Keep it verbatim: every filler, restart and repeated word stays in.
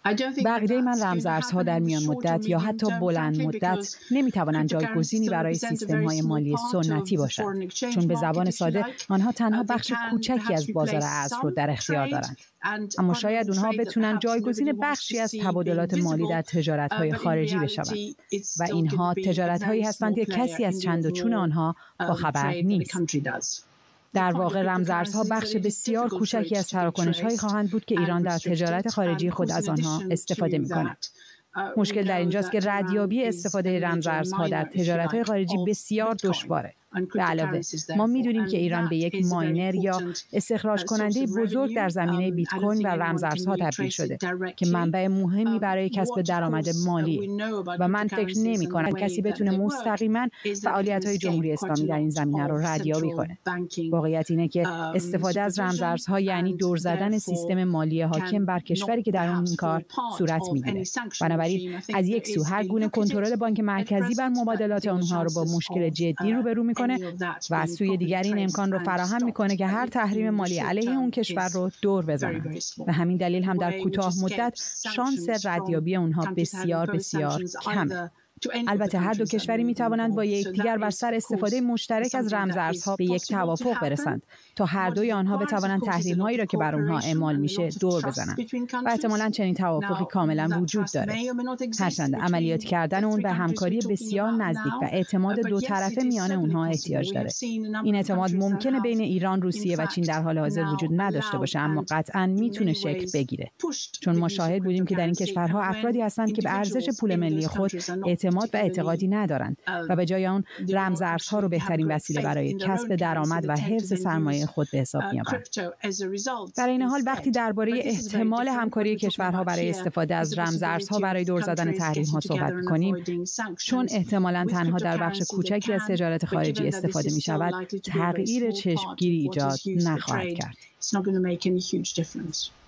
بقیده من رمزارزها در میان مدت یا حتی بلند مدت نمیتوانند جایگزینی برای سیستم‌های مالی سنتی باشند، چون به زبان ساده آنها تنها بخش کوچکی از بازار ارز را در اختیار دارند. اما شاید آنها بتونن جایگزین بخشی از تبادلات مالی در تجارت‌های خارجی بشوند و اینها تجارت‌هایی هستند که کسی از چند و چون آنها با خبر نیست. در واقع رمزارزها بخش بسیار کوچکی از تراکنش‌هایی خواهند بود که ایران در تجارت خارجی خود از آنها استفاده می‌کند. مشکل در اینجاست که ردیابی استفاده رمزارزها در تجارت‌های خارجی بسیار دشواره. به علاوه ما می‌دونیم که ایران به یک ماینر یا استخراج کننده بزرگ در زمینه بیت کوین و رمزارزها تبدیل شده که منبع مهمی برای کسب درآمد مالی و من فکر نمی‌کنم کسی بتونه مستقیما فعالیت‌های جمهوری اسلامی در این زمینه رو ردیابی کنه. واقعیت اینه که استفاده از رمزارزها یعنی دور زدن سیستم مالی حاکم بر کشوری که در اون این کار صورت می‌گیره. بنابراین از یک سو هر گونه کنترل بانک مرکزی بر مبادلات آنها رو با مشکل جدی روبرو می‌کنه و از سوی دیگر این امکان رو فراهم میکنه که هر تحریم مالی علیه اون کشور رو دور بزنند. و همین دلیل هم در کوتاه مدت شانس ردیابی اونها بسیار بسیار کمه. البته هر دو کشوری می توانند با یکدیگر بر سر استفاده مشترک از رمزارزها به یک توافق برسند تا هر دوی آنها بتوانند تحریم‌هایی را که بر آنها اعمال میشه دور بزنند و احتمالاً چنین توافقی کاملا وجود داره. هرچند عملیات کردن اون به همکاری بسیار نزدیک و اعتماد دو طرفه میان اونها احتیاج داره. این اعتماد ممکنه بین ایران، روسیه و چین در حال حاضر وجود نداشته باشه، اما قطعاً میتونه شکل بگیره. چون ما شاهد بودیم که در این کشورها افرادی هستند که به ارزش پول ملی خود اعتماد و اعتقادی ندارند و به جای آن رمزارزها رو بهترین وسیله برای کسب درآمد و حفظ سرمایه خود به حساب می‌آورند. در این حال وقتی درباره احتمال همکاری کشورها برای استفاده از رمزارزها برای دور زدن تحریم‌ها صحبت می‌کنیم، چون احتمالاً تنها در بخش کوچکی از تجارت خارجی استفاده می‌شود، تغییر چشمگیری ایجاد نخواهد کرد.